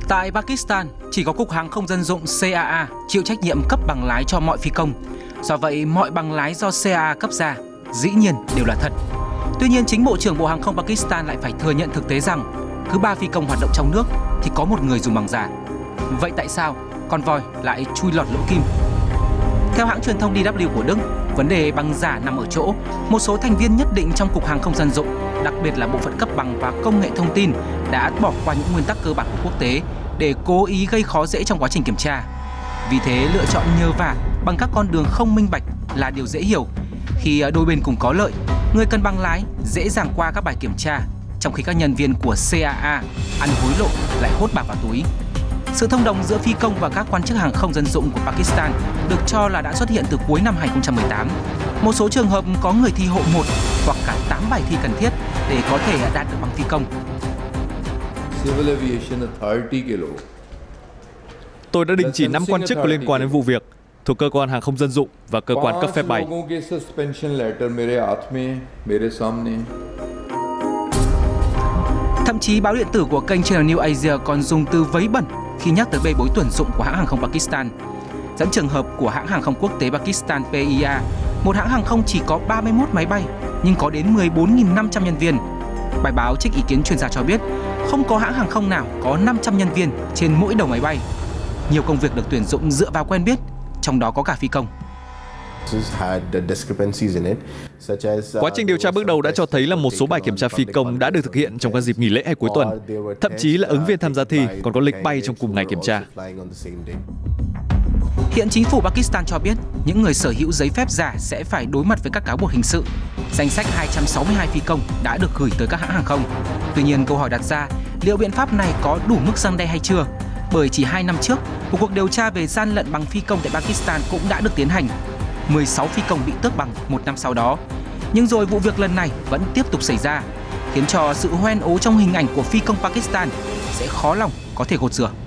Tại Pakistan, chỉ có Cục Hàng không Dân dụng CAA chịu trách nhiệm cấp bằng lái cho mọi phi công. Do vậy, mọi bằng lái do CAA cấp ra dĩ nhiên đều là thật. Tuy nhiên, chính Bộ trưởng Bộ Hàng không Pakistan lại phải thừa nhận thực tế rằng cứ 3 phi công hoạt động trong nước thì có một người dùng bằng giả. Vậy tại sao con voi lại chui lọt lỗ kim? Theo hãng truyền thông DW của Đức, vấn đề bằng giả nằm ở chỗ một số thành viên nhất định trong Cục Hàng không Dân dụng, đặc biệt là bộ phận cấp bằng và công nghệ thông tin, đã bỏ qua những nguyên tắc cơ bản của quốc tế để cố ý gây khó dễ trong quá trình kiểm tra. Vì thế, lựa chọn nhờ vả bằng các con đường không minh bạch là điều dễ hiểu. Khi đôi bên cùng có lợi, người cần bằng lái dễ dàng qua các bài kiểm tra, trong khi các nhân viên của CAA ăn hối lộ lại hốt bạc vào túi. Sự thông đồng giữa phi công và các quan chức hàng không dân dụng của Pakistan được cho là đã xuất hiện từ cuối năm 2018. Một số trường hợp có người thi hộ 1 hoặc cả 8 bài thi cần thiết để có thể đạt được bằng phi công. Tôi đã đình chỉ 5 quan chức có liên quan đến vụ việc thuộc cơ quan hàng không dân dụng và cơ quan cấp phép bay. Thậm chí báo điện tử của kênh Channel News Asia còn dùng từ vấy bẩn khi nhắc tới bê bối tuyển dụng của hãng hàng không Pakistan. Dẫn trường hợp của hãng hàng không quốc tế Pakistan PIA, một hãng hàng không chỉ có 31 máy bay nhưng có đến 14.500 nhân viên. Bài báo trích ý kiến chuyên gia cho biết không có hãng hàng không nào có 500 nhân viên trên mỗi đầu máy bay. Nhiều công việc được tuyển dụng dựa vào quen biết, trong đó có cả phi công. Quá trình điều tra bước đầu đã cho thấy là một số bài kiểm tra phi công đã được thực hiện trong các dịp nghỉ lễ hay cuối tuần. Thậm chí là ứng viên tham gia thi còn có lịch bay trong cùng ngày kiểm tra. Hiện chính phủ Pakistan cho biết những người sở hữu giấy phép giả sẽ phải đối mặt với các cáo buộc hình sự. Danh sách 262 phi công đã được gửi tới các hãng hàng không. Tuy nhiên, câu hỏi đặt ra liệu biện pháp này có đủ mức răn đe hay chưa? Bởi chỉ 2 năm trước, một cuộc điều tra về gian lận bằng phi công tại Pakistan cũng đã được tiến hành. 16 phi công bị tước bằng 1 năm sau đó. Nhưng rồi vụ việc lần này vẫn tiếp tục xảy ra, khiến cho sự hoen ố trong hình ảnh của phi công Pakistan sẽ khó lòng có thể gột rửa.